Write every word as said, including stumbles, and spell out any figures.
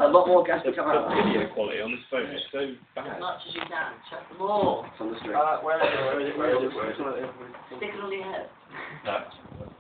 a lot more gas The, to come out. the video quality on this phone is so bad. As much as you can. Chuck more. It's on the string. Uh, where is it? Where is it? Where is it? Where is it? Stick it on your head. No.